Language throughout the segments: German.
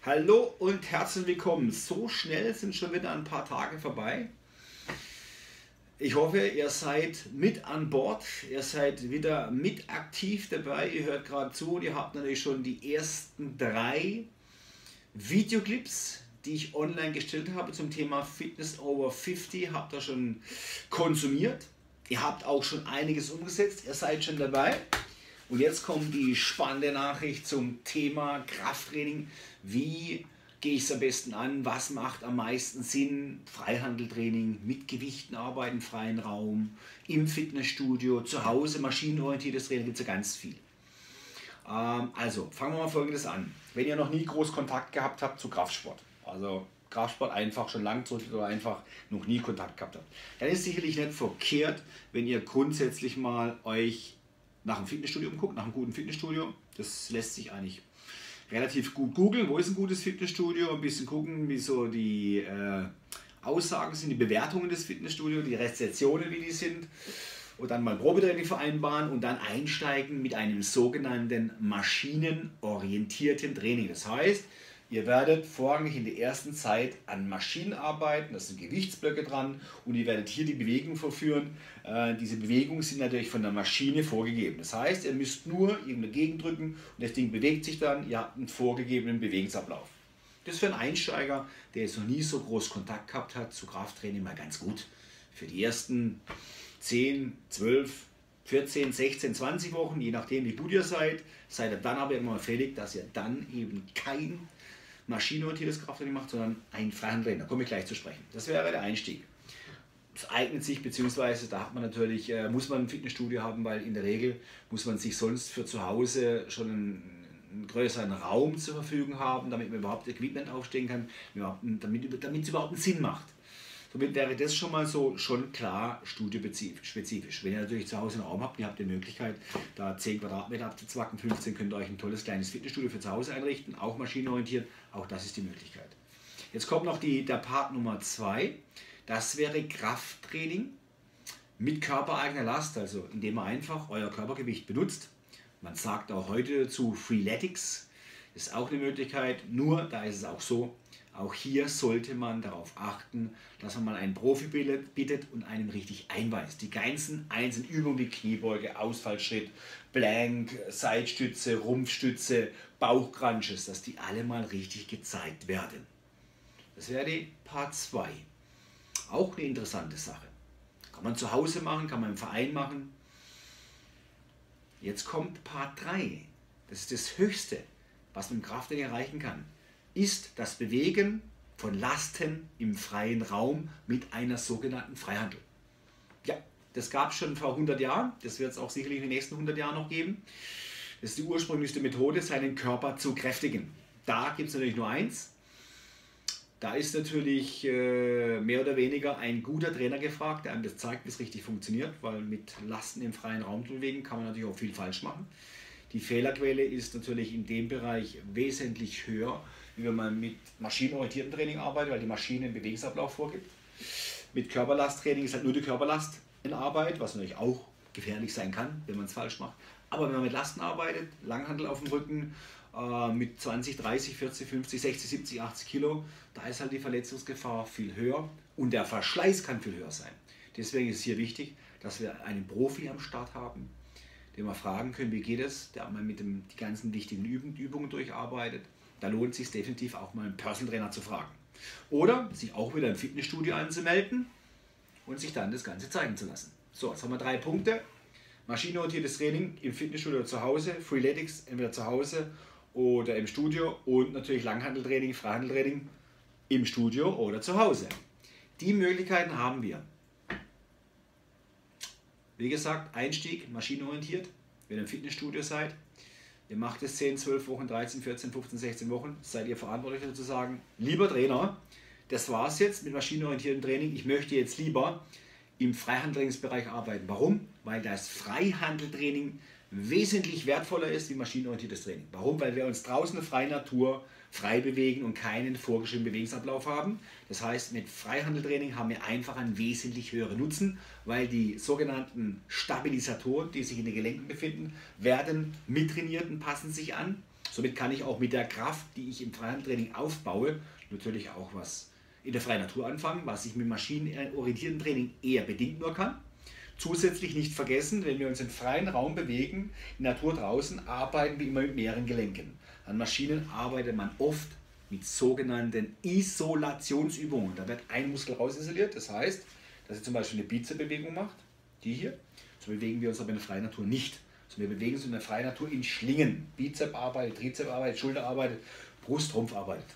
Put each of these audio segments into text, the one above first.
Hallo und herzlich willkommen. So schnell sind schon wieder ein paar Tage vorbei. Ich hoffe, ihr seid mit an Bord, ihr seid wieder mit aktiv dabei, ihr hört gerade zu und ihr habt natürlich schon die ersten 3 Videoclips, die ich online gestellt habe zum Thema Fitness over 50, habt ihr schon konsumiert. Ihr habt auch schon einiges umgesetzt, ihr seid schon dabei. Und jetzt kommt die spannende Nachricht zum Thema Krafttraining. Wie gehe ich es am besten an? Was macht am meisten Sinn? Freihandeltraining, mit Gewichten arbeiten, im freien Raum, im Fitnessstudio, zu Hause, maschinenorientiertes Training, gibt es ja ganz viel. Also fangen wir mal Folgendes an. Wenn ihr noch nie groß Kontakt gehabt habt zu Kraftsport, also Kraftsport einfach schon lang zurück oder einfach noch nie Kontakt gehabt habt, dann ist es sicherlich nicht verkehrt, wenn ihr grundsätzlich mal euch nach einem Fitnessstudio umguckt, nach einem guten Fitnessstudio. Das lässt sich eigentlich relativ gut googeln. Wo ist ein gutes Fitnessstudio? Ein bisschen gucken, wie so die Aussagen sind, die Bewertungen des Fitnessstudios, die Rezensionen, wie die sind. Und dann mal Probetraining vereinbaren und dann einsteigen mit einem sogenannten maschinenorientierten Training. Das heißt, ihr werdet vorrangig in der ersten Zeit an Maschinen arbeiten, da sind Gewichtsblöcke dran und ihr werdet hier die Bewegung verführen. Diese Bewegungen sind natürlich von der Maschine vorgegeben. Das heißt, ihr müsst nur irgendeine Gegend drücken und das Ding bewegt sich dann, ihr habt einen vorgegebenen Bewegungsablauf. Das ist für einen Einsteiger, der jetzt noch nie so groß Kontakt gehabt hat zu Krafttraining, mal ganz gut. Für die ersten 10, 12, 14, 16, 20 Wochen, je nachdem wie gut ihr seid ihr dann aber immer fällig, dass ihr dann eben kein maschinenorientiertes Krafttraining macht, sondern ein Freihandeltraining. Da komme ich gleich zu sprechen. Das wäre der Einstieg. Das eignet sich, beziehungsweise da hat man natürlich, muss man ein Fitnessstudio haben, weil in der Regel muss man sich sonst für zu Hause schon einen größeren Raum zur Verfügung haben, damit man überhaupt Equipment aufstellen kann, damit es überhaupt einen Sinn macht. Somit wäre das schon mal so schon klar studiospezifisch. Wenn ihr natürlich zu Hause einen Raum habt, ihr habt die Möglichkeit, da 10 Quadratmeter abzuzwacken, 15 könnt ihr euch ein tolles kleines Fitnessstudio für zu Hause einrichten, auch maschinenorientiert, auch das ist die Möglichkeit. Jetzt kommt noch der Part Nummer 2, das wäre Krafttraining mit körpereigener Last, also indem ihr einfach euer Körpergewicht benutzt. Man sagt auch heute dazu Freeletics, ist auch eine Möglichkeit, nur da ist es auch so, auch hier sollte man darauf achten, dass man mal einen Profi bittet und einem richtig einweist. Die ganzen einzelnen Übungen wie Kniebeuge, Ausfallschritt, Plank, Seitstütze, Rumpfstütze, Bauchcrunches, dass die alle mal richtig gezeigt werden. Das wäre die Part 2. Auch eine interessante Sache. Kann man zu Hause machen, kann man im Verein machen. Jetzt kommt Part 3. Das ist das Höchste, was man im Krafttraining erreichen kann. Ist das Bewegen von Lasten im freien Raum mit einer sogenannten Freihandel. Ja, das gab es schon vor 100 Jahren, das wird es auch sicherlich in den nächsten 100 Jahren noch geben. Das ist die ursprünglichste Methode, seinen Körper zu kräftigen. Da gibt es natürlich nur eins. Da ist natürlich mehr oder weniger ein guter Trainer gefragt, der einem das zeigt, wie es richtig funktioniert, weil mit Lasten im freien Raum zu bewegen kann man natürlich auch viel falsch machen. Die Fehlerquelle ist natürlich in dem Bereich wesentlich höher, wie wenn man mit maschinenorientiertem Training arbeitet, weil die Maschine einen Bewegungsablauf vorgibt. Mit Körperlasttraining ist halt nur die Körperlast in Arbeit, was natürlich auch gefährlich sein kann, wenn man es falsch macht. Aber wenn man mit Lasten arbeitet, Langhantel auf dem Rücken, mit 20, 30, 40, 50, 60, 70, 80 Kilo, da ist halt die Verletzungsgefahr viel höher und der Verschleiß kann viel höher sein. Deswegen ist es hier wichtig, dass wir einen Profi am Start haben, den wir fragen können, wie geht es, der mal mit die ganzen wichtigen Übungen durcharbeitet. Da lohnt es sich definitiv auch mal einen Personal Trainer zu fragen. Oder sich auch wieder im Fitnessstudio anzumelden und sich dann das Ganze zeigen zu lassen. So, jetzt haben wir 3 Punkte. Maschinenorientiertes Training im Fitnessstudio oder zu Hause, Freeletics entweder zu Hause oder im Studio und natürlich Langhanteltraining, Freihandeltraining im Studio oder zu Hause. Die Möglichkeiten haben wir. Wie gesagt, Einstieg maschinenorientiert, wenn ihr im Fitnessstudio seid. Ihr macht es 10, 12 Wochen, 13, 14, 15, 16 Wochen, seid ihr verantwortlich dazu zu sagen, lieber Trainer, das war es jetzt mit maschinenorientiertem Training, ich möchte jetzt lieber im Freihandeltrainingsbereich arbeiten. Warum? Weil das Freihandeltraining wesentlich wertvoller ist wie maschinenorientiertes Training. Warum? Weil wir uns draußen in der freien Natur frei bewegen und keinen vorgeschriebenen Bewegungsablauf haben. Das heißt, mit Freihandeltraining haben wir einfach einen wesentlich höheren Nutzen, weil die sogenannten Stabilisatoren, die sich in den Gelenken befinden, werden mittrainiert und passen sich an, Somit kann ich auch mit der Kraft, die ich im Freihandeltraining aufbaue, natürlich auch was in der freien Natur anfangen, was ich mit maschinenorientiertem Training eher bedingt nur kann. Zusätzlich nicht vergessen, wenn wir uns im freien Raum bewegen, in der Natur draußen, arbeiten wir immer mit mehreren Gelenken. An Maschinen arbeitet man oft mit sogenannten Isolationsübungen. Da wird ein Muskel rausisoliert, das heißt, dass ihr zum Beispiel eine Bizepsbewegung macht, die hier. So bewegen wir uns aber in der freien Natur nicht. So, wir bewegen uns in der freien Natur in Schlingen. Bizep arbeitet, Trizep arbeitet, Schulter arbeitet, Brust, Rumpf arbeitet.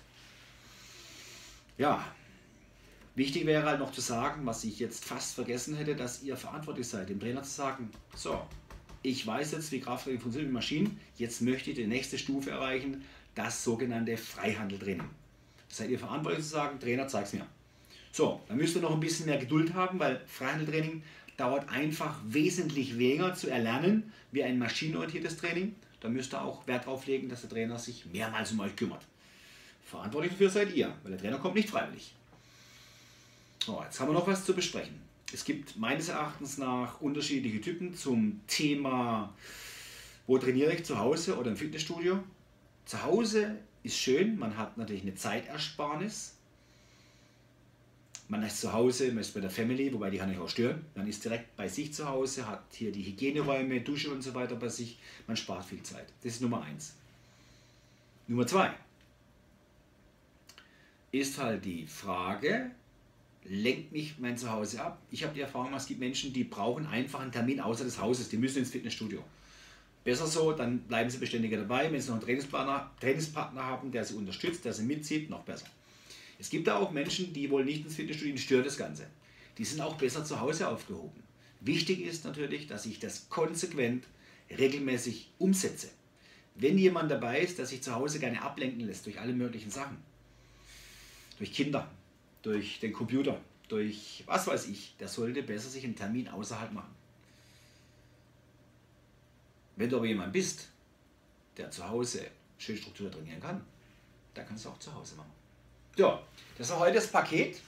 Ja, wichtig wäre halt noch zu sagen, was ich jetzt fast vergessen hätte, dass ihr verantwortlich seid, dem Trainer zu sagen, so, ich weiß jetzt, wie Krafttraining funktioniert mit Maschinen, jetzt möchte ich die nächste Stufe erreichen, das sogenannte Freihandeltraining. Seid ihr verantwortlich zu sagen, Trainer, zeig's mir. So, dann müsst ihr noch ein bisschen mehr Geduld haben, weil Freihandeltraining dauert einfach wesentlich länger zu erlernen wie ein maschinenorientiertes Training. Da müsst ihr auch Wert darauf legen, dass der Trainer sich mehrmals um euch kümmert. Verantwortlich dafür seid ihr, weil der Trainer kommt nicht freiwillig. So, jetzt haben wir noch was zu besprechen. Es gibt meines Erachtens nach unterschiedliche Typen zum Thema, wo trainiere ich, zu Hause oder im Fitnessstudio. Zu Hause ist schön, man hat natürlich eine Zeitersparnis. Man ist zu Hause, man ist bei der Family, wobei die kann ich auch stören. Man ist direkt bei sich zu Hause, hat hier die Hygieneräume, Dusche und so weiter bei sich. Man spart viel Zeit. Das ist Nummer 1. Nummer 2 ist halt die Frage, lenkt mich mein Zuhause ab? Ich habe die Erfahrung, es gibt Menschen, die brauchen einfach einen Termin außer des Hauses, die müssen ins Fitnessstudio. Besser so, dann bleiben sie beständiger dabei. Wenn sie noch einen Trainingspartner haben, der sie unterstützt, der sie mitzieht, noch besser. Es gibt da auch Menschen, die wollen nicht ins Fitnessstudio, die stören das Ganze. Die sind auch besser zu Hause aufgehoben. Wichtig ist natürlich, dass ich das konsequent, regelmäßig umsetze. Wenn jemand dabei ist, der sich zu Hause gerne ablenken lässt durch alle möglichen Sachen, durch Kinder, durch den Computer, durch was weiß ich, der sollte besser sich einen Termin außerhalb machen. Wenn du aber jemand bist, der zu Hause schön strukturiert trainieren kann, dann kannst du auch zu Hause machen. Ja, das war heute das Paket.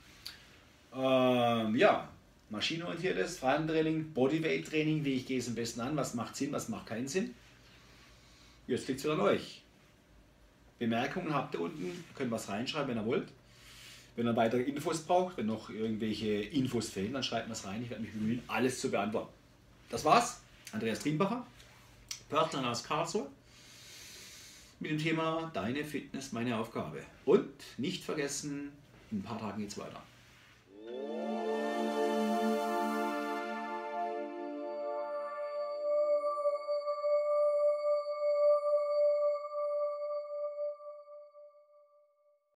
Ja, maschinenorientiertes Freihandeltraining, Bodyweight-Training, wie gehe ich es am besten an, was macht Sinn, was macht keinen Sinn. Jetzt liegt es wieder an euch. Bemerkungen habt ihr unten, ihr könnt was reinschreiben, wenn ihr wollt. Wenn ihr weitere Infos braucht, wenn noch irgendwelche Infos fehlen, dann schreibt mir es rein. Ich werde mich bemühen, alles zu beantworten. Das war's. Andreas Triembacher, Partner aus Karlsruhe, mit dem Thema Deine Fitness, meine Aufgabe. Und nicht vergessen, in ein paar Tagen geht's weiter.